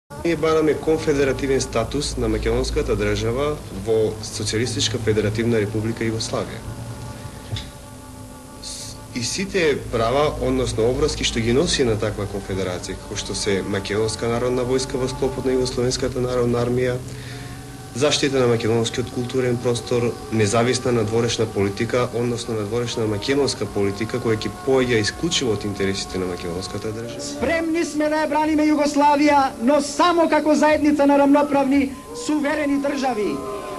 Ние бараме конфедеративен статус на македонската држава во Социјалистичка федеративна република Југославија. И сите права, односно обврски што ги носи на таква конфедерација, како што се Македонска народна војска во склопот на Југословенската народна армија, заштита на македонскиот културен простор, независна надворешна политика, односно надворешна македонска политика која ќе поаѓа исклучиво од интересите на македонската држава. Спремни сме да ја браниме Југославија, но само како заедница на рамноправни, суверени држави.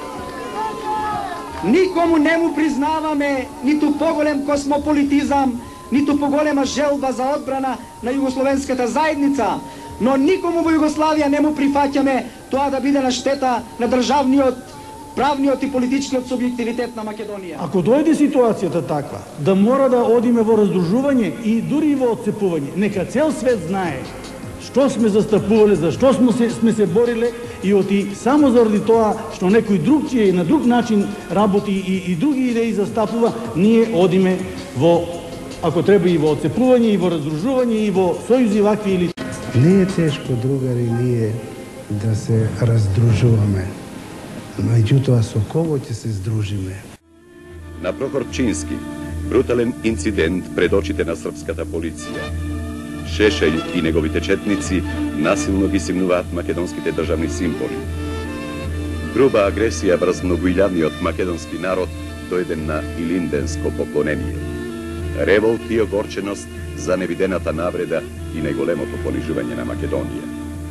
Никому не му признаваме ниту поголем космополитизам, ниту поголема желба за одбрана на југословенската заедница, но никому во Југославија не му прифаќаме тоа да биде на штета на државниот, правниот и политичкиот субјективитет на Македонија. Ако дојде ситуацијата таква, да мора да одиме во раздружување и дури во отцепување, нека цел свет знае што сме застапувале, за што сме се бориле и оти само заради тоа што некој друг ќе и на друг начин работи и други идеи застапува, ние одиме во, ако треба, и во отцепување, и во раздружување, и во сојузи вакви или... Не е тешко, другари, ние да се раздружуваме, меѓутоа со кого ќе се здружиме? На Прохор Пчински, брутален инцидент пред очите на српската полиција. Шешељ и неговите четници насилно ги симнуваат македонските државни символи. Груба агресија врз многоилјадниот македонски народ дојде на илинденско поклонение. Револт и огорченост за невидената навреда и најголемото понижување на Македонија.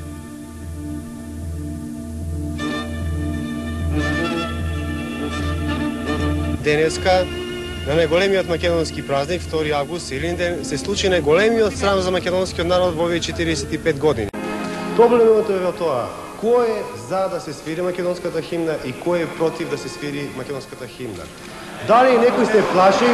Денеска, на најголемиот македонски празник, 2 август, Илинден, се случи најголемиот срам за македонскиот народ во овие 45 години. Проблемот е во тоа, кој е за да се свири македонската химна и кој е против да се свири македонската химна. Дали некој се плаши,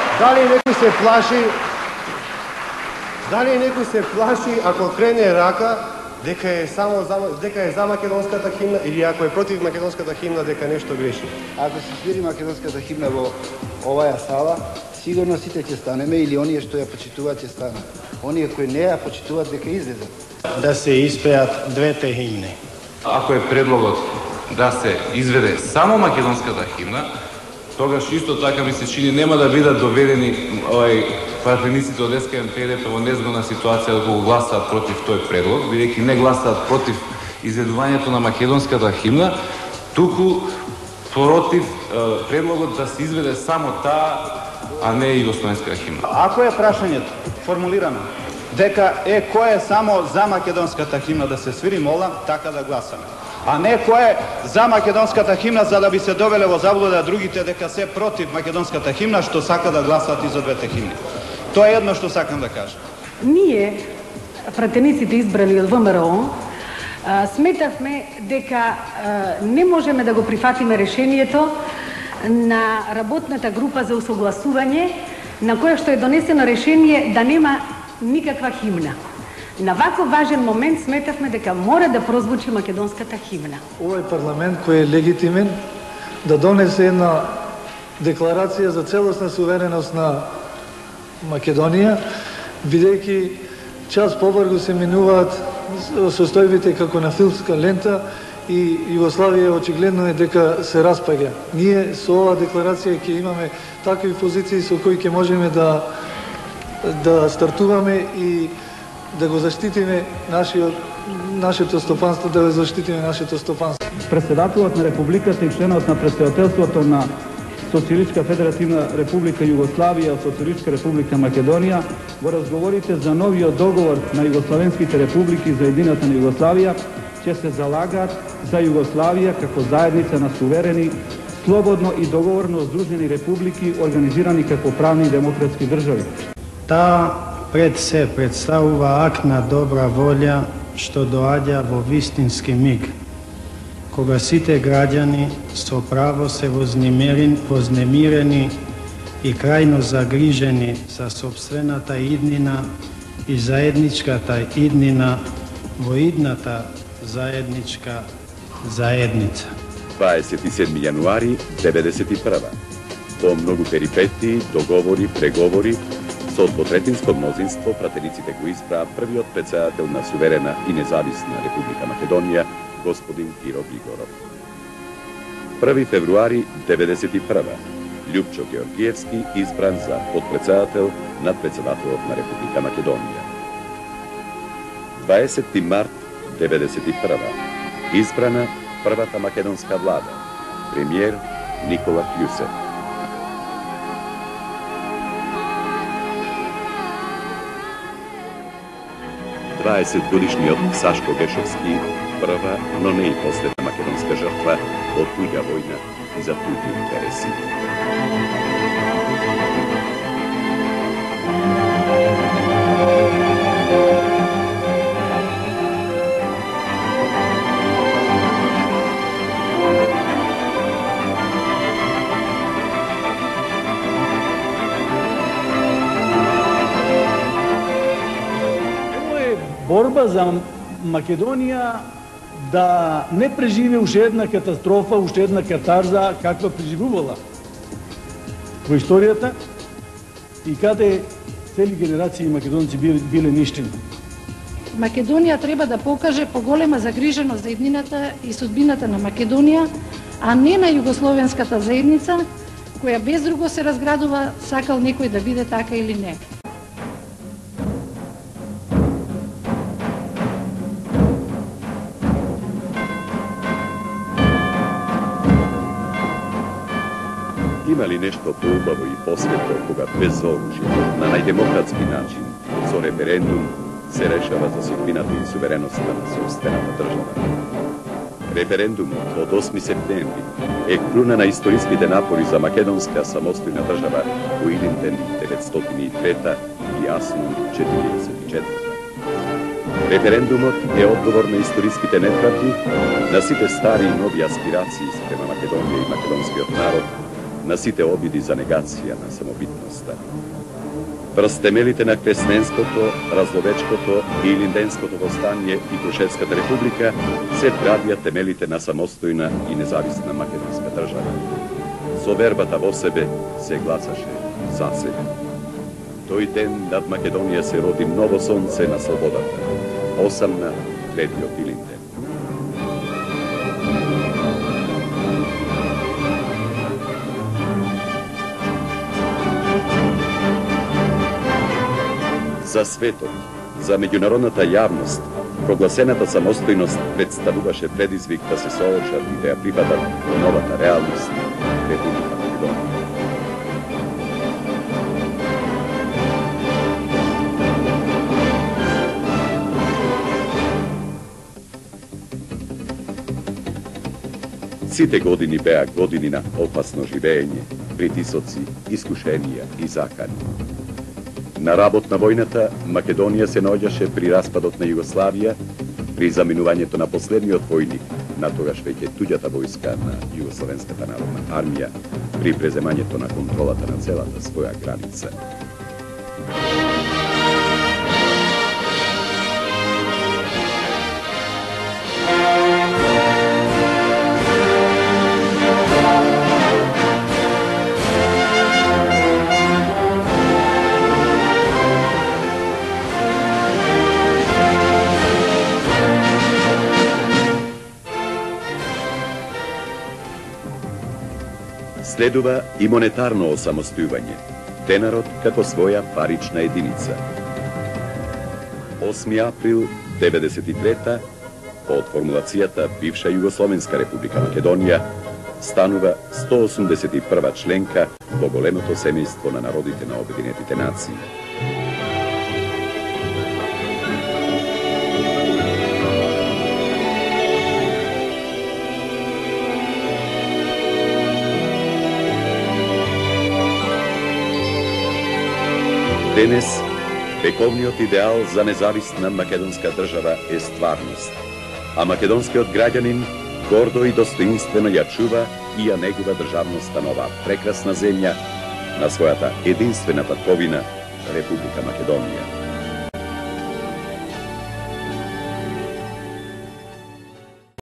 ако крене рака, дека е за македонската химна или ако е против македонската химна, дека нешто греши. Ако се свири македонската химна во оваа сала, сигурно сите ќе станеме или оние што ја почитуваат ќе станат. Оние кои не ја почитуваат дека излезат. Да се испеат двете химни. Ако е предлогот да се изведе само македонската химна, тогаш исто така ми се чини нема да бидат доведени пратениците од СКМПД во незгодна ситуација да го гласаат против тој предлог, бидејќи не гласаат против изведувањето на македонската химна, туку против предлогот да се изведе само таа, а не и југословенската химна. Ако е прашањето формулирано дека кој е само за македонската химна да се свири, молам така да гласаме. А не кој е за македонската химна за да би се довеле во заблуда другите дека се против македонската химна што сака да гласаат и за двете химни. Тоа е едно што сакам да кажам. Ние, пратениците избрани од ВМРО, сметавме дека не можеме да го прифатиме решението на работната група за усогласување, на која што е донесено решение да нема никаква химна. На вако важен момент сметавме дека мора да прозвучи македонската химна. Овој парламент кој е легитимен да донесе една декларација за целосна сувереност на Македонија, бидејќи час побрзо се минуваат состојбите како на филмска лента и Југославија очигледно е дека се распаѓа. Ние со оваа декларација ќе имаме такви позиции со кои ќе можеме да стартуваме и да го заштитиме нашето стопанство, да го заштитиме нашето стопанство. Председателот на Републиката и членот на Председателството на Социјалистичка федеративна република Југославија и Социјалистичка република Македонија во разговорите за новиот договор на југословенските републики за едината на Југославија ќе се залагаат за Југославија како заедница на суверени, слободно и договорно здружени републики организирани како правни и демократски држави. Таа пред се представува акт на добра волја што доаѓа во вистински миг, кога сите граѓани со право се вознемирени и крајно загрижени за сопствената иднина и заедничката иднина во идната заедничка заедница. 27 јануари 1991. По многу перипетии, договори, преговори, Со двотретинско мнозинство пратениците го избраа првиот председател на суверена и независна Република Македонија, господин Киро Григоров. 1 февруари 1991. Љупчо Георгиевски избран за подпредседател на председателот на Република Македонија. 20 март 1991. Избрана првата македонска влада, премиер Никола Кјусев. 20-годишниот Сашко Бешовски, прва, но не и последна македонска жртва од туѓа војна за туѓи интереси. Борба за Македонија да не преживе уште една катастрофа, уште една катарза, каква преживувала во историјата и каде цели генерации македонци биле ништени. Македонија треба да покаже поголема загриженост за иднината и судбината на Македонија, а не на југословенската заедница, која без друго се разградува, сакал некој да биде така или не. Има ли нешто поубаво и посветло кога без оружје, на најдемократски начин, со референдум, се решава за судбината и сувереноста на сопствената држава? Референдумот од 8 септември е круна на историските напори за македонска самостојна држава во Илинден 903 и Аснун 44. Референдумот е одговор на историските неправди, на сите стари и нови аспирации спрема Македонија и македонскиот народ, на сите обиди за негација на самобитноста. Врз темелите на Кресненското, Разловечкото и Илинденското востание и Крушевската република се градија темелите на самостојна и независна македонска држава. Со вербата во себе се гласаше за себе. Тој ден над Македонија се роди ново сонце на слободата, осамна третиот Илинден. За светот, за меѓународната јавност, прогласената самостојност представуваше предизвик да се соочат и да ја припадат во новата реалност Република Македонија. Сите години беа години на опасно живење, притисоци, искушенија и закани. На работ на војната, Македонија се наоѓаше при распадот на Југославија, при заминувањето на последниот војник, на тогаш веќе туѓата војска на Југословенската народна армија, при преземањето на контролата на целата своја граница. Следува и монетарно осамостојување, денарот како своја парична единица. 8 април 1993, под формулацијата бивша Југословенска република Македонија, станува 181 членка во големото семејство на народите на Обединетите нации. Денес, вековниот идеал за независна македонска држава е стварност, а македонскиот граѓанин гордо и достоинствено ја чува и ја негува државноста на оваа прекрасна земја, на својата единствена татковина Република Македонија.